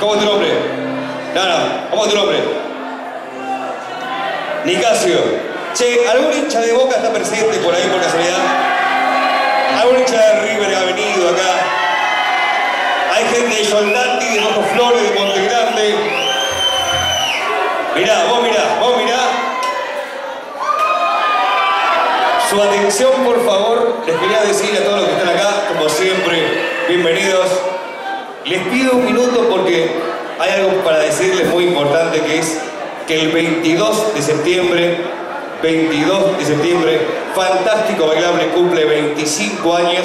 ¿Cómo es tu nombre? No, ¿cómo es tu nombre? Nicasio. Che, ¿algún hincha de Boca está presente por ahí por casualidad? ¿Algún hincha de River que ha venido acá? Hay gente de Soldati, de Bajo Flores, de Monte Grande. Mirá, vos mirá. Su atención, por favor, les quería decir a todos los que están acá, como siempre, bienvenidos. Les pido un minuto porque hay algo para decirles muy importante, que es que el 22 de septiembre, Fantástico Bailable cumple 25 años.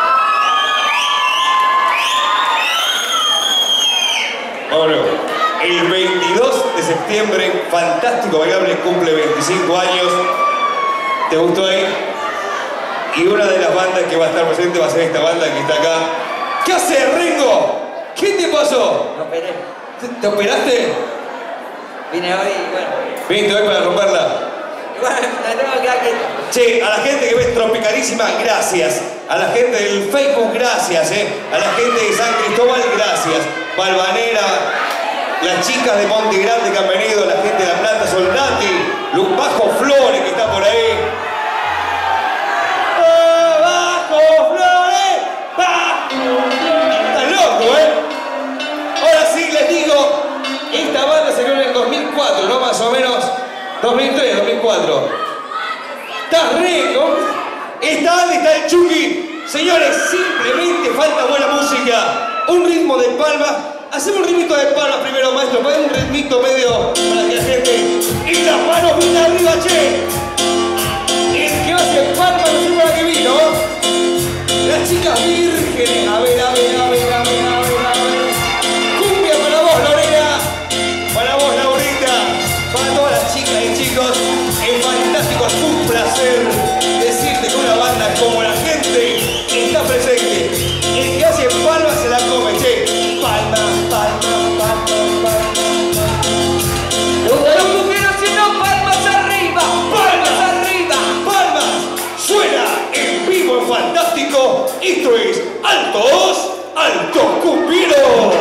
Bueno, el 22 de septiembre, Fantástico Bailable cumple 25 años. ¿Te gustó ahí? Y una de las bandas que va a estar presente va a ser esta banda que está acá. ¿Qué hace, Ringo? ¿Qué te pasó? Me operé. ¿Te operaste? Vine hoy y bueno. Viniste hoy para romperla. Igual, la tengo que aquí. Che, a la gente que ve Tropicalísima, gracias. A la gente del Facebook, gracias, A la gente de San Cristóbal, gracias. Balvanera, las chicas de Monte Grande que han venido, la gente de La Plata, Soldati, Bajo Flores que está por ahí. ¡Bajo Flores! ¡Estás loco, Ahora sí les digo, esta banda se creó en el 2004, ¿no? Más o menos. 2003, 2004. ¿Estás rico? Está Andy, está el Chucky. Señores, simplemente falta buena música. Un ritmo de palmas. Hacemos un ritmito de palmas primero, maestro. Ponemos un ritmito medio para que la gente... Y las manos bien arriba, che. El que hace palmas no sé para qué vino. Las chicas vírgenes. A ver. Cumbia para vos, Lorena. Para vos, Laurita. Para todas las chicas y chicos. Es fantástico, es un placer decirte que una banda como la gente está presente. El que hace palmas se la come, che. Palmas. Los cumbineros haciendo palmas arriba. Palmas. Suena en vivo, en Fantástico. Esto es Altos Cumbineros.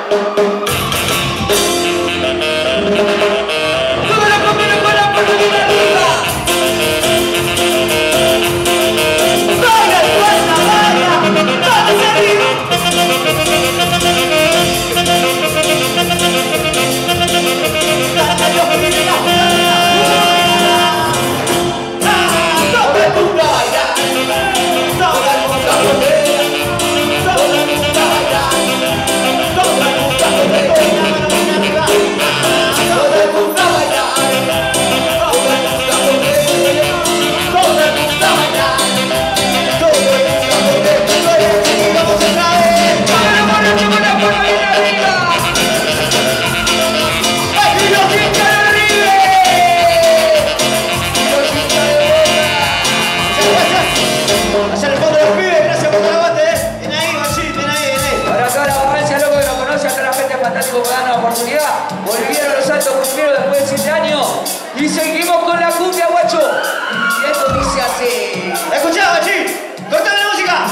Volvieron los Altos Cumbineros después de 7 años y seguimos con la cumbia, guacho. Y esto dice así. Escuchá, guachín, cortame la música.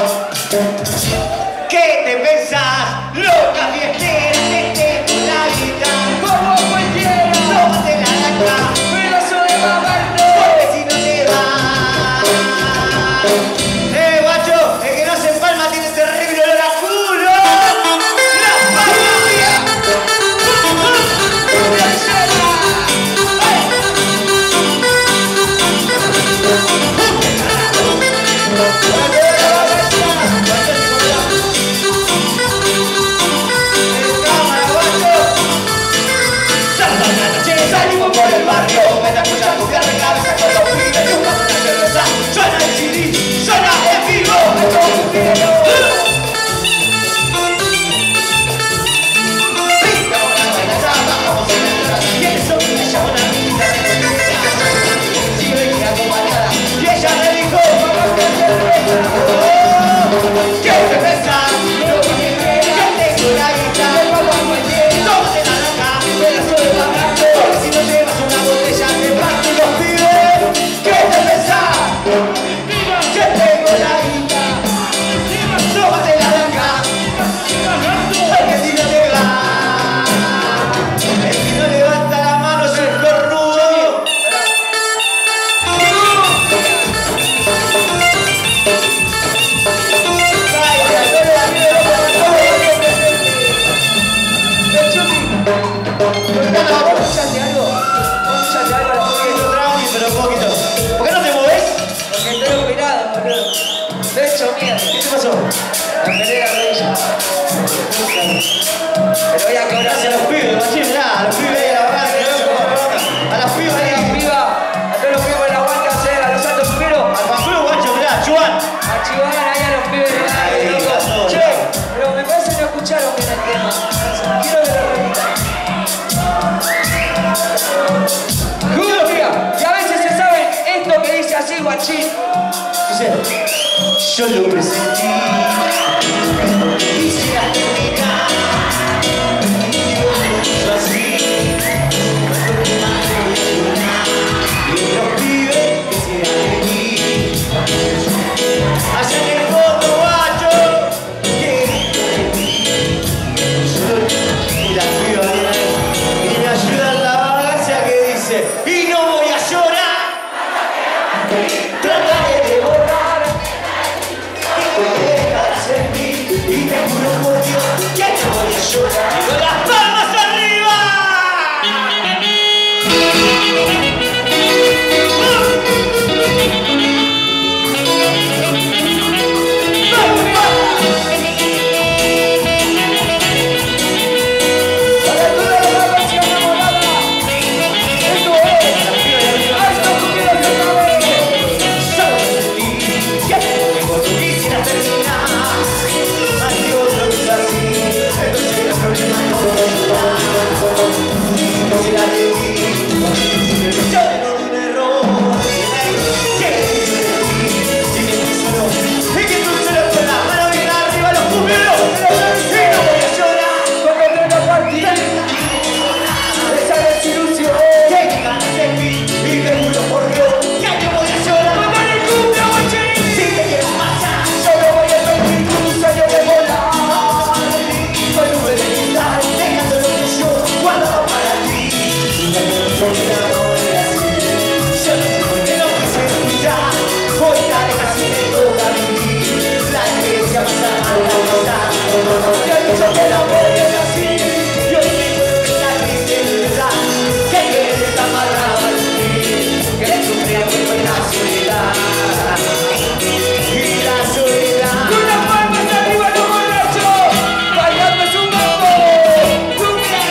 ¿Qué te pensás? Loca fiestera, te con la guitarra. Como cualquiera, Tómatela de acá. pedazo de mamardo. Porque si no te va. Guacho, el que no se empalma tiene terrible olor a culo. ¡Las palmas! escuchaste algo? ¿Vos escuchaste algo a la cumbia? Pero un poquito. ¿Por qué no te moves? Porque estoy operado, boludo. Estoy hecho mierda. ¿Qué te pasó? La pelea rodilla. Pero voy a cobrar. Gracias a los pibes, machín, mirá, a los pibes ahí a la banda, a las pibas A ahí. la piba, a todos los pibos de la guardia, a los altos primeros. Al Panfilo, guacho, mirá, Chuan. A Chihuahua, ahí a los pibes de la Ahí, loco. pasó, Che, pero me parece que no escucharon bien el tema. Quiero que lo repitan. Cumbia. Y a veces se sabe esto que dice así, guachín. Dice, yo lo presentí. Quisiera terminar. Yo así. Y los pibes quisieran venir. Allá en el fondo, guacho. Y las pibas y me ayudan la vagancia que dice, y no voy a llorar. Trataré de borrar. Y te juro por Dios que no voy a llorar. Y con las palmas arriba. Para toda la gracia enamorada. Esto es. Alto Cumbia de Solo sentí que cuando quisiera terminar. Adiós, no es así. Entonces el problema no será de mí. Yo no un error. ¿Qué dice de ti? Si me dices solo, es que tú solo con la mano bien arriba los cumbieros. Y no voy a llorar. Cuando tenga partida. Esa desilusión. Que me ganas de mí. Y te juro por Dios que no voy a llorar. Cuando el cumbia, guachín. Si te quieres marchar, Solo voy a permitir tu sueño de volar. soy nube de cristal, dejando lo que yo guardaba para ti. Yo no sé por qué no quise escuchar. Hoy la dejas y me toca vivir. La iglesia más alta. Te he dicho que no voy a ir así. Yo te puedo estar triste y pensar que quieres estar amarrado a ti. Que sufrir con la soledad. Y la soledad. Con las palmas arriba los borrachos. Bailando es un mambo. Cumbia.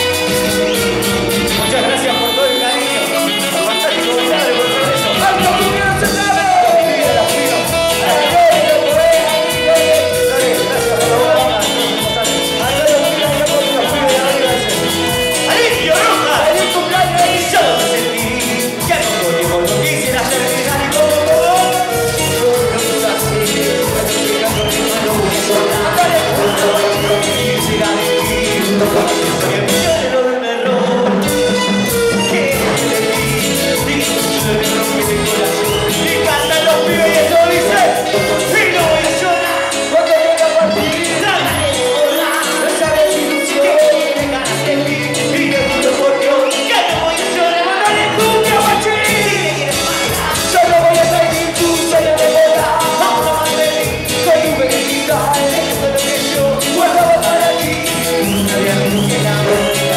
Muchas gracias por todo el cariño. Fantástico, padre, por todo eso. Alto Cumbia no se sabe. Mira, las pibas. Dale, dale, Dale, gracias por la buena onda. Ahí va los pibes, ahí va los pibes de arriba, dice. ¡Alivio, Roja! feliz cumpleaños. Yo lo sentí, que no contigo no quisiera terminar y como todo. No es así, cuando llega conmigo no voy a sonar. No quisiera vivir, que me llore lo del error. Que de ti, diciendo que rompe mi corazón. Y cantan los pibes y eso dice, y no voy a llorar. Cuando tenga partida. Trataré de volar. Esa desilusión. Que me ganas de mí, y te juro por Dios que no voy a llorar. Dale, cumbia, guachín. Si me quieres matar, Solo voy a pedir tu sueño de volar. vamos a más de mí. Con tu felicidad. Esto es lo que yo guardaba para ti. No había menos que la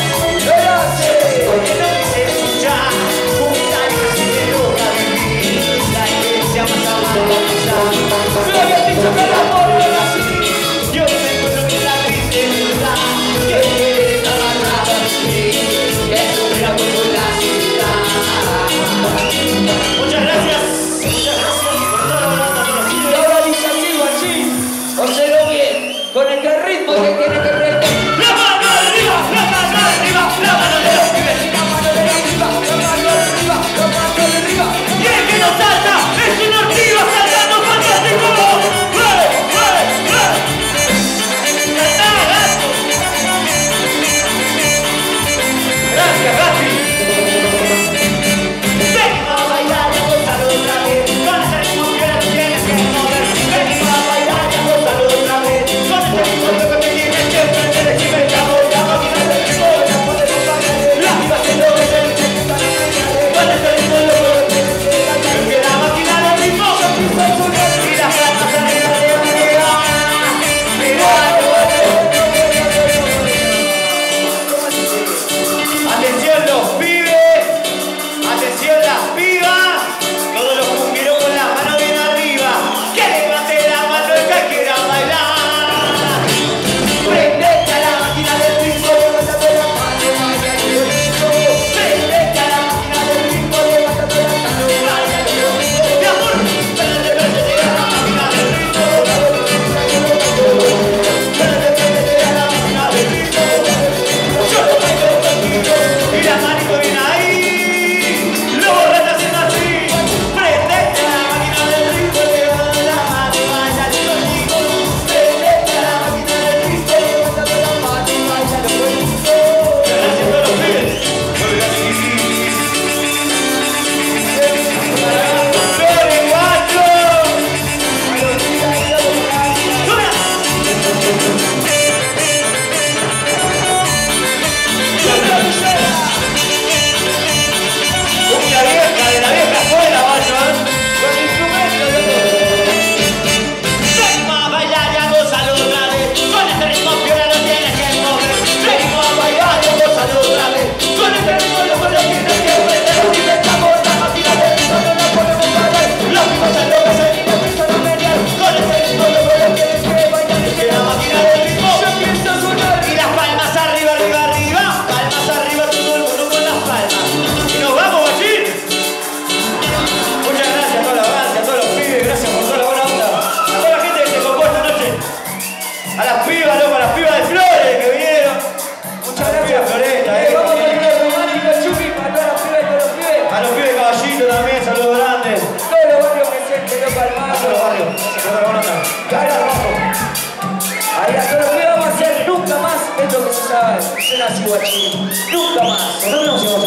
saben, será así, guachín. Nunca más. No, no, no,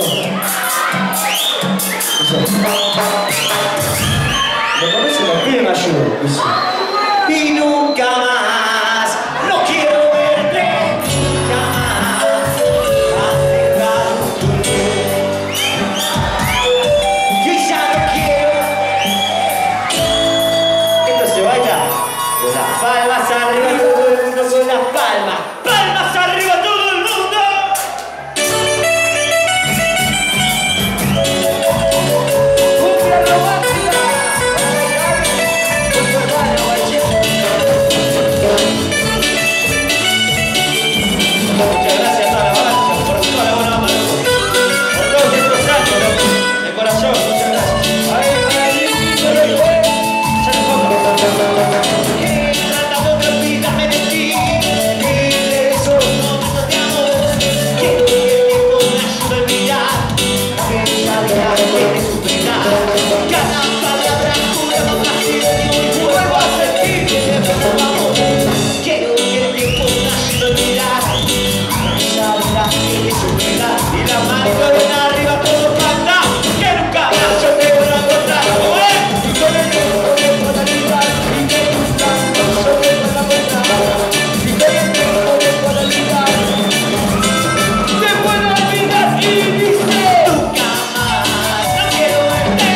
me parece la piel mayor, dice. Y nunca más, no quiero verte, nunca más, has dejado tu luz. Y ya no quiero. Esto se baila con las palmas arriba, todo el mundo con las palmas. ¡Palmas arriba todo el mundo! ¡Cumbia romántica! Con tu hermana, guachín. Muchas gracias a toda la banda por toda la buena mano, por todos estos años, ¿no? De corazón, muchas gracias. Ahí para el limpito después. Ya nos vamos. Tratando de olvidarme de ti y de esos momentos de amor. Quiero que el tiempo me ayude a olvidar aquella vida que te superar. Cada palabra jura más fácil y vuelvo a sentir que te pasa el amor. Quiero que el tiempo me ayude a olvidar aquella vida que te superar. Y la mano en arriba todo canta que nunca más yo te voy a encontrar. ¿Cómo es? Y con el tiempo de totalidad, y de tus cantos yo te voy a encontrar. Y con el tiempo de totalidad, te puedo olvidar y dice: Nunca más, no quiero verte.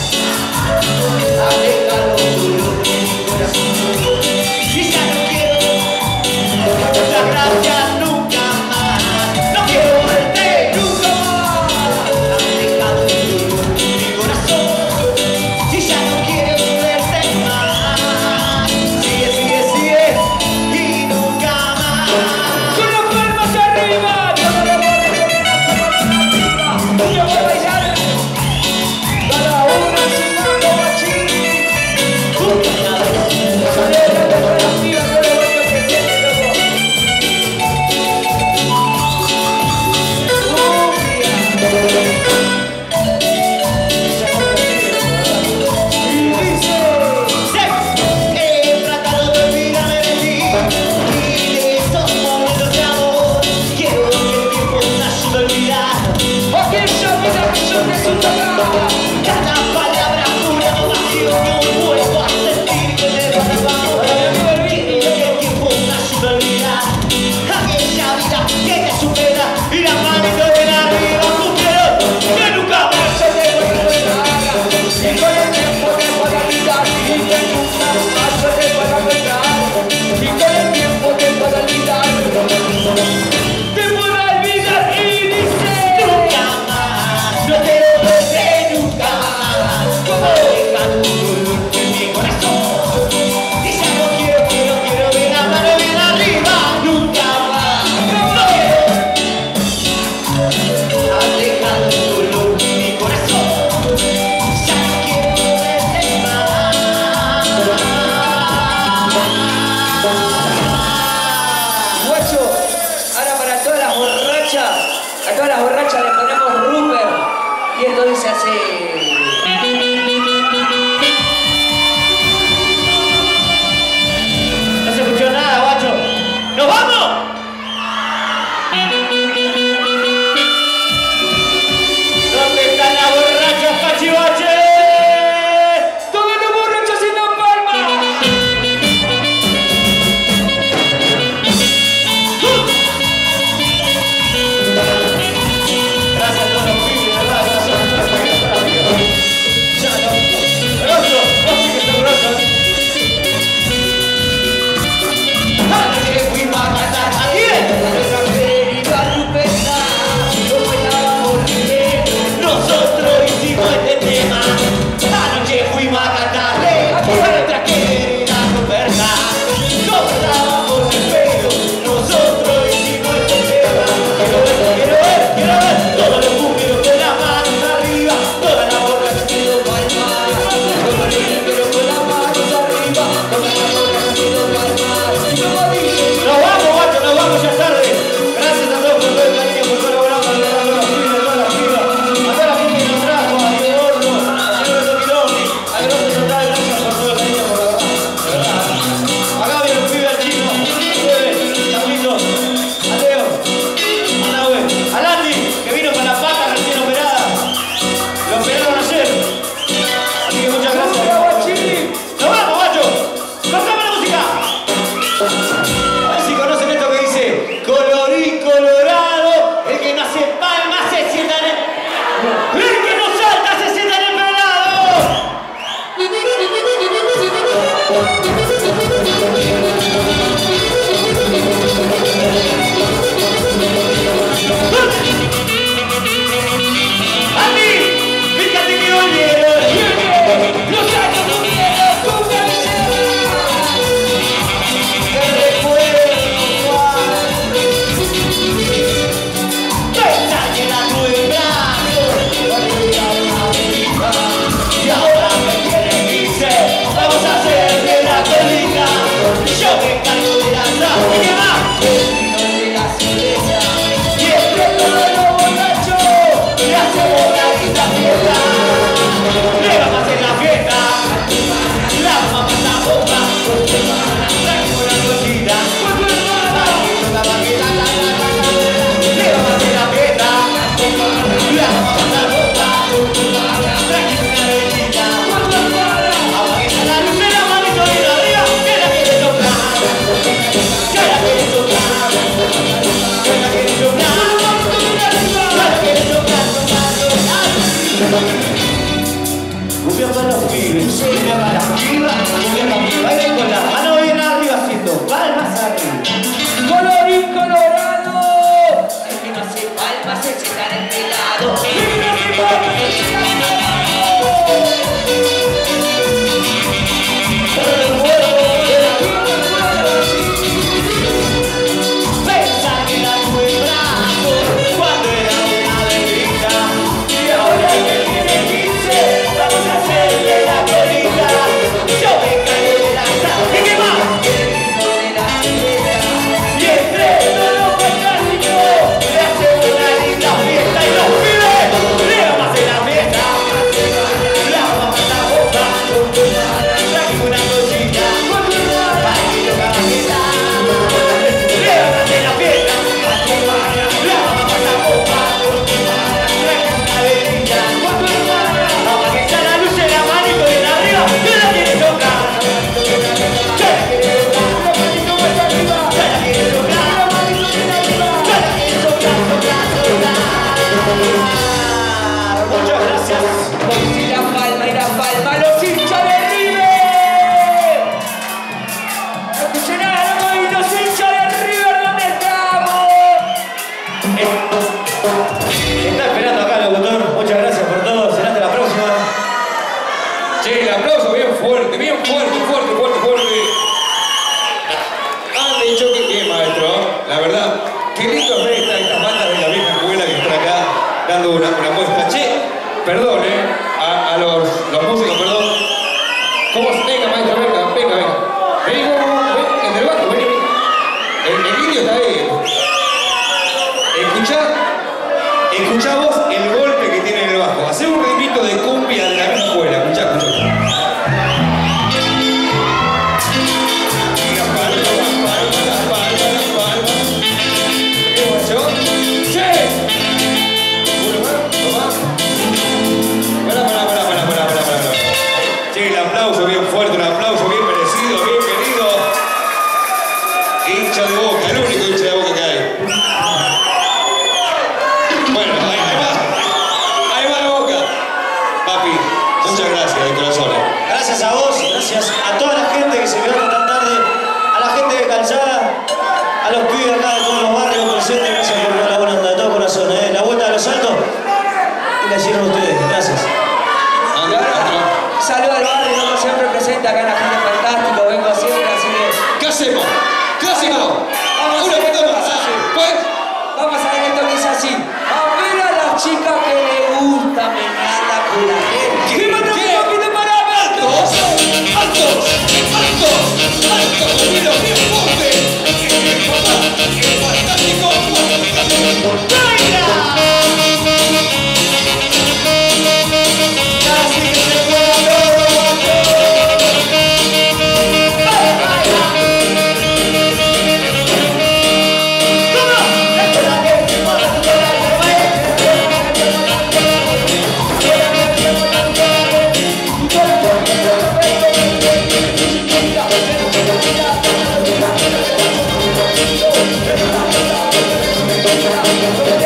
Aléjalo duro de mi corazón. Y ya no quiero. Muchas gracias, nunca más. No quiero verte, nunca más. Has dejado el dolor en mi corazón. Y ya no quiero verte más. Sigue, sigue, sigue. Y nunca más. Con las palmas arriba, toda la bola con las palmas arriba. Y yo voy a bailar. Cada uno sin mando, guachín. Celebrando con las pibas, con los baños que tienen, loco. Y dice: He tratado de olvidarme de ti y de esos momentos de amor. Quiero que el tiempo me ayude a olvidar aquella vida que yo te superaba. cada palabra jura más vacío. No vuelvo a sentir que me va a amor. Quiero que el tiempo me ayude a olvidar aquella vida que te supera y la manito de arriba cumplieron que nunca más. Yo te voy a encontrar. Y con el tiempo de totalidad, y de nunca más yo te voy a encontrar. Y con el tiempo de totalidad, te puedo olvidar y dice: Nunca más, no quiero verte nunca más. Deja tu dolor en mi corazón. Y ya no quiero ver la mano bien arriba. Nunca más, no quiero. Has dejado tu dolor en mi corazón. Ya no quiero verte más. Guacho, ahora para todas las borrachas, a todas las borrachas le ponemos Rupert. Y esto dice así. No se escuchó nada, guacho. ¡Nos vamos! ¿Dónde están las borrachas, cachivaches? ¡Todos los borrachos sin la palma! Gracias a todos los pibes, ¿verdad? Gracias a todos los pibes. Bailen con las manos bien arriba haciendo palmas arriba. ¡Colorín colorado! El que no hace palmas se está en el lado. Pensar que era tu brazo cuando era una bebida y ahora que tiene 15 vamos a hacerle la colita. Yo me caigo de la sala. ¿Y qué más? Y entre todos los fantásticos le hacemos una linda fiesta y los pibes le vamos a hacer la fiesta. Le vamos a pasar boca. Trajimos una cosita para que yo caballeta. Le vamos a hacer la fiesta. Le vamos a pasar boca. Trajimos una velita. Vamos a que está la luz en la manito de arriba. ¿Quién la quiere tocar? ¿Quién la quiere tocar? La manito más arriba. ¿Quién la quiere tocar? La manito más arriba. ¿Quién la quiere tocar? Muchas gracias. Y la palma, los hinchas de River. No escuché nada, loco, y los hinchas de River, ¿dónde estamos? Está esperando acá el locutor. Muchas gracias por todo. Será hasta la próxima. Che, el aplauso bien fuerte, fuerte. Han dicho que qué, maestro. La verdad, qué lindo ver estas bandas de la vieja escuela que están acá dando una muestra. Che, perdón, a los músicos, perdón. ¿Cómo se? Venga, maestro, venga. Vení, en el bajo, vení. El indio está ahí. Escuchá vos el golpe que tiene en el bajo. Hacé un ritmito de cumbia de la vieja escuela. Escuchá. ¿Qué guacho? ¡Sí! Pará. Che, el aplauso bien fuerte, un aplauso bien merecido, bien querido. Hincha de Boca, el único hincha de Boca que hay. Bueno, ahí va la Boca. Papi, muchas gracias de corazón. Gracias a vos, gracias a toda la gente que se quedó tan tarde, a la gente de Calzada, a los pibes acá de todos los barrios presentes, gracias por la buena onda de todo corazón. La vuelta a los altos y la hicieron ustedes, gracias. Saludos al barrio, como siempre presente acá en la gente fantástico. Vengo siempre, así que. ¿Qué hacemos? Vamos Una a hacer puta esto más. que es así. Pues, Vamos a ver esto que es así. A ver a las chicas que le gusta menearla con la gente. ¿Qué? Un poquito para ¡Altos! ¡Conmigo, bien fuerte! Papá, el fantástico. Gracias.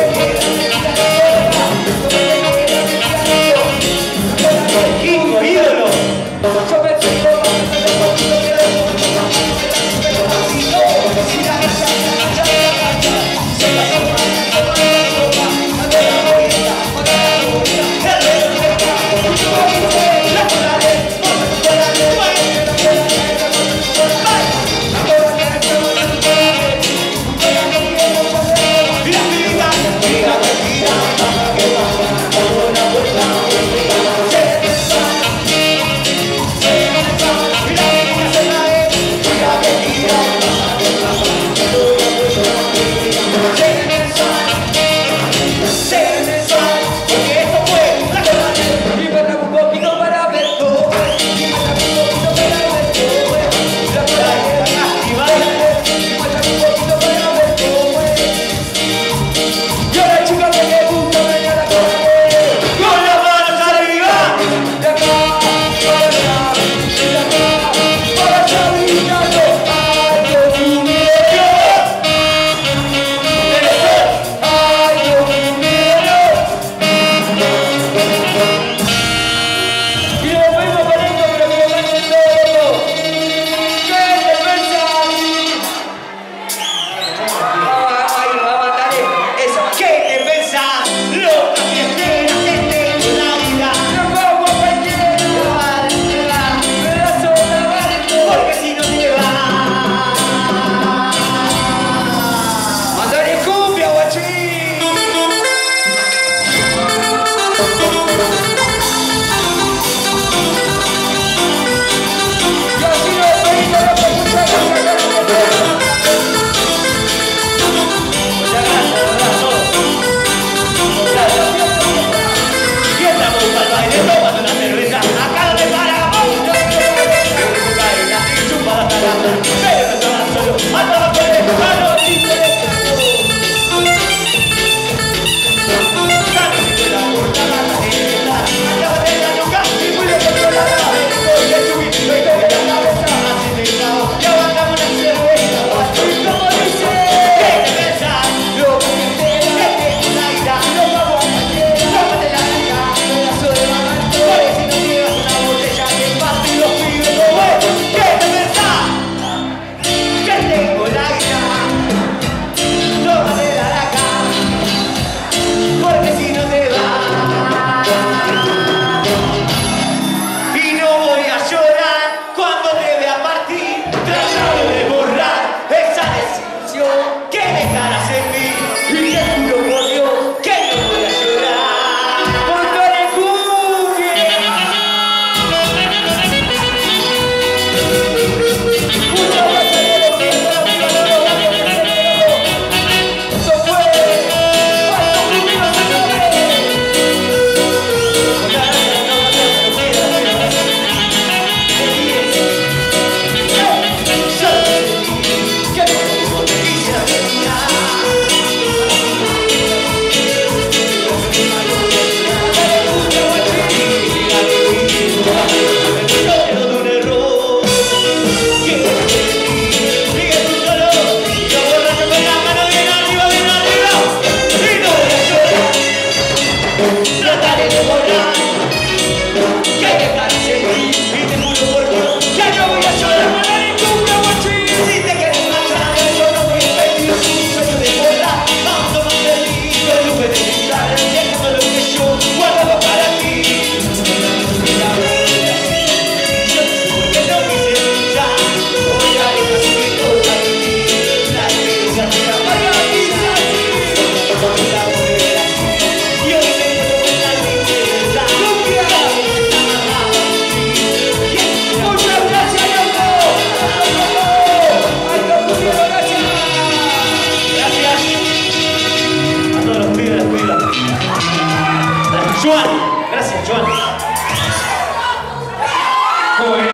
Joan. Gracias, Joan.